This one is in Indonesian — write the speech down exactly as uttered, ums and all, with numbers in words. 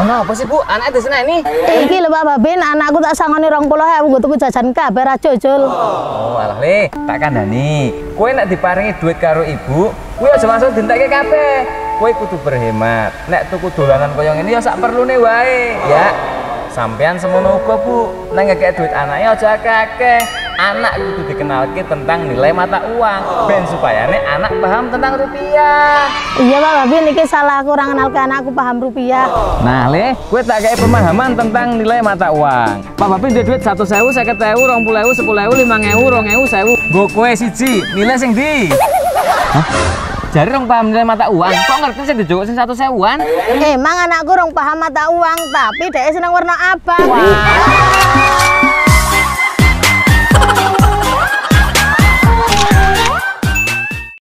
Napa sih Bu? Anake diseneni. Iki lho Pak Babin, anakku tak sangoni rong puluh ewu nggo tuku jajan kabeh ra jojol. Oh, alah Le, tak kandhani. Kowe nek diparingi duit karo ibu, kuwi aja langsung dientekke kabeh. Kowe kudu berhemat. Nek tuku dolanan kaya ngene ya sak perlune wae, ya. Sampean semono uga Bu, nek ngekek duit anake aja akeh-akeh. Anak kudu dikenalke tentang nilai mata uang ben supayane anak paham tentang rupiah. Iya Pak Babin, iki salah aku ora ngenalke anakku paham rupiah. Nah Le, gue tak kayak pemahaman tentang nilai mata uang. Pak Babin duit satu sewu, seket ewu, rong puluh ewu, sepuluh ewu, lima ewu, rong ewu, sewu. Gue kue siji, nilai sing di. Hah? Jadi rong paham nilai mata uang, kok ngerti sih dijogok sing satu sewuan? Emang anakku rong paham mata uang, tapi dia seneng warna abang. Wah.